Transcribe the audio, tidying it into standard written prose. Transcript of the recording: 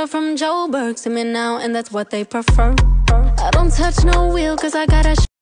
girl from Joburg, see me now, and that's what they prefer. I don't touch no wheel, cause I got a